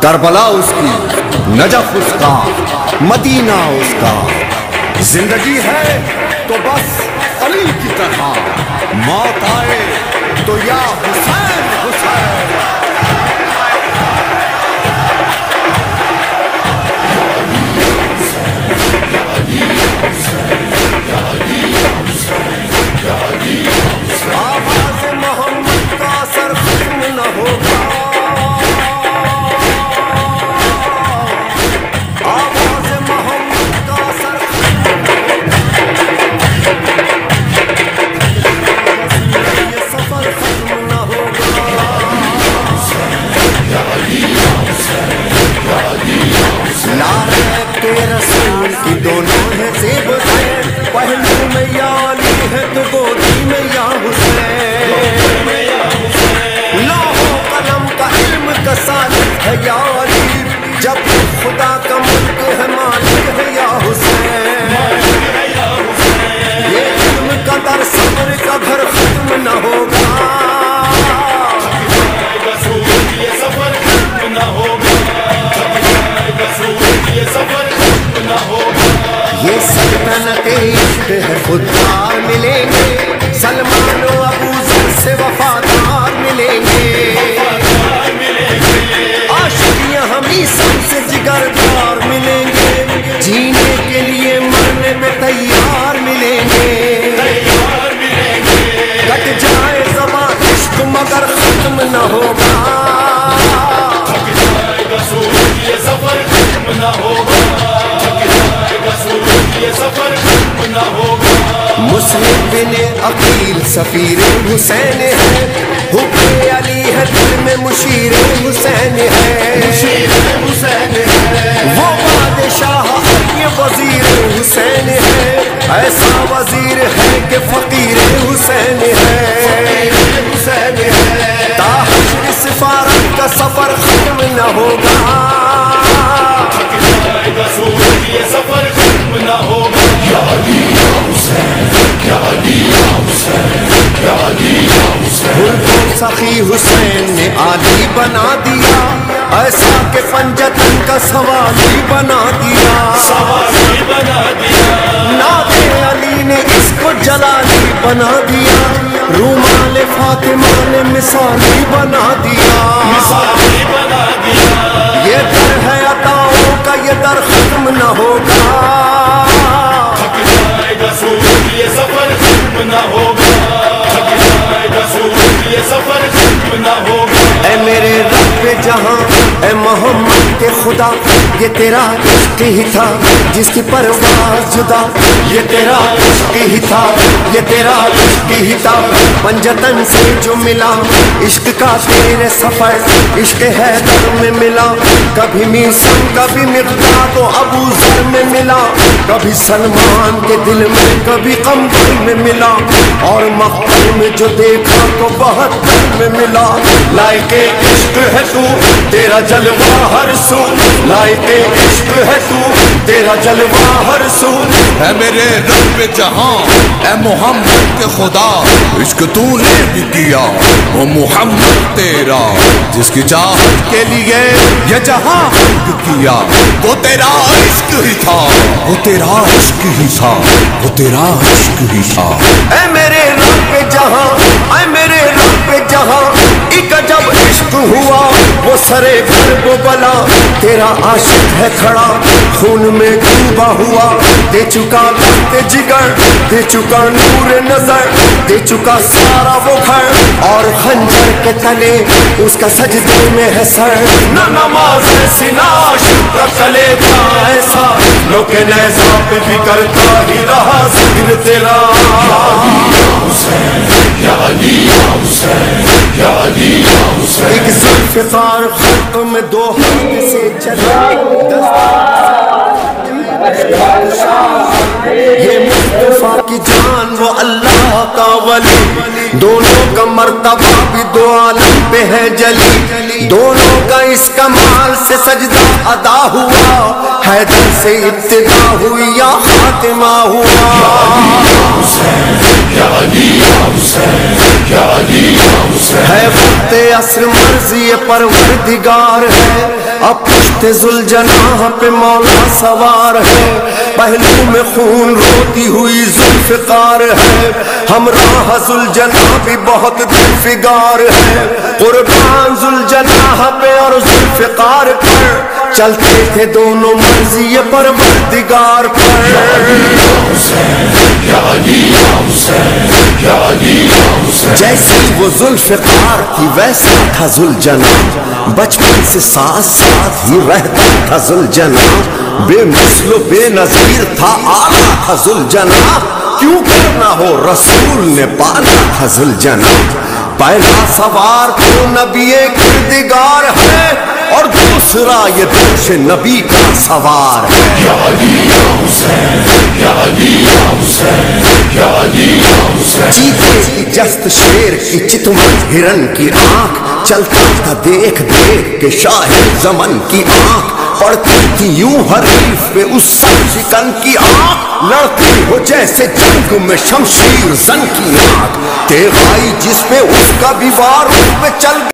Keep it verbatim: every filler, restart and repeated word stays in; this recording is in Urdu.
کربلا اس کی، نجف اس کا، مدینہ اس کا. زندگی ہے تو بس علی کی طرح، موت آئے تو یا حسین حسین. آواز محمد کا اثر ختم نہ ہوگا، آواز محمد کا اثر یہ سفر ختم نہ ہوگا. لارے کے رسول کی دونوں ہے زیب ہے، پہلو میں یا علی ہے تو گودی میں یا حسین. لوح قلم کا علم کا سالک ہے یا علی، جب خدا کا ملک ہے مالک ہے یا حسین. یہ علم کا در صبر کا گھر ختم نہ ہوگا، یہ سفر ختم نہ ہوگا، یہ سفر ختم نہ ہوگا. یہ سلطنت عشق ہے خوددار ملیں گے، سلمان و ابو ذر سے وفادار ملیں گے. عاشقیاں ہمیں سب سے جگردار ملیں گے، جینے کے لیے مرنے میں تیار ملیں گے. کٹ جائے زبان عشق مگر ختم نہ ہوگا، یہ سفر ختم نہ ہوگا، یہ سفر ختم نہ ہوگا. مسلم بن عقیل سفیر حسین ہے، حب علی ہے دل میں مشیر حسین ہے. وہ بادشاہ یہ وزیر حسین ہے، ایسا وزیر ہے کہ فقیر حسین ہے. تاحشر سفارت کا سفر ختم نہ ہوگا، یہ سفر ختم نہ ہوگا. یا علی یا حسین، یا علی یا حسین، یا علی یا حسین. سخی حسین نے علی بنا دیا، ایسا کہ پنجتن کا سوالی بنا دیا. سوالی بنا دیا. ناطق علی نے اس کو جلالی بنا دیا، رومال فاطمہ نے مثالی بنا دیا. مثالی بنا دیا. یہ در ہے عطاؤں کا، یہ در ختم نہ ہوگا، یہ سفر ختم نہ ہوگا، یہ سفر ختم نہ ہوگا. اے میرے رب جہاں، اے محمد کے خدا، یہ تیرا عشق ہی تھا جس کی پرواز جدا. یہ تیرا عشق ہی تھا، یہ تیرا عشق ہی تھا، پنجتن سے جو ملا عشق کا تیرے سفر. عشق حیدر میں ملا، کبھی میسم کبھی مقداد و ابو ذر میں ملا، کبھی سلمان کے دل میں کبھی قمر میں ملا، اور مقبر میں جو دیکھا تو بہتر میں ملا. لائق عشق ہے تو تیرا جلوہ ہر سو، لائق عشق ہے تو تیرا جلوہ ہر سو. اے میرے رب جہاں، اے محمد کے خدا، عشق تو نے بھی کیا وہ محمد تیرا، جس کی چاہت کے لیے یہ جہاں خلق کیا. وہ تیرا عشق ہی تھا، وہ تیرا عشق ہی تھا، وہ تیرا عشق ہی تھا. اے میرے رب جہاں، اے میرے رب جہاں، ایک جب عشق ہوا وہ سرے گرب و بلا. تیرا عاشق ہے کھڑا خون میں ڈوبا ہوا، دے چکا لخت جگر، دے چکا نور نظر، دے چکا سارا وہ گھر، اور خنجر کے تلے اس کا سجدے میں ہے سر. نہ نماز سنا شکر تلے تھا ایسا، لوکے نیزا پہ بھی کرتا ہی رہا ذکر تیرا. یا علی یا حسین، یا علی یا حسین. ایک ذوالفقار خط میں دو ہاتھ سے چلا، یہ مصطفیٰ کی جان وہ اللہ کا ولی، دونوں کا مرتبہ بھی دو عالم پہ ہے جلی. دونوں کا اس کمال سے سجدہ ادا ہوا، حیدر سے ابتدا ہوئی یا خاتمہ ہوا. یا علی یا حسین، یا علی یا حسین. ہے وقت عصر مرضی پروردگار ہے، اب پشت ذوالجناح پہ مولا سوار ہے، پہلو میں خون روتی ہوئی ذوالفقار ہے، ہمراہ ذوالجناح بھی بہت دل فگار ہے، قربان ذوالجناح پہ اور ذوالفقار پر چلتے تھے دونوں مرضی پروردگار پر۔ جیسی وہ ذوالفقار تھی ویسا تھا ذوالجناح، بچپن سے ساتھ ساتھ ہی رہتا تھا ذوالجناح، بے مثل و بے نظیر تھا آلہ تھا ذوالجناح، کیوں کرنا ہو رسول نے پالا تھا ذوالجناح، پہلا سوار تو نبی کردگار ہے اور دوسرا یہ دوش نبی کا سوار ہے۔ یا علی یا حسین، یا علی یا حسین، یا علی یا حسین۔ چیتے کی جست شیر کی چتون ہرن کی آنکھ، چلتا تھا دیکھ دیکھ کے شاہ زمن کی آنکھ، پڑتی تھی یوں حریف پہ اس سر شکن کی آنکھ، لڑتی ہو جیسے جنگ میں شمشیر زن کی آنکھ، تیغ آئی جس پہ اس کا بھی وار اس پہ چل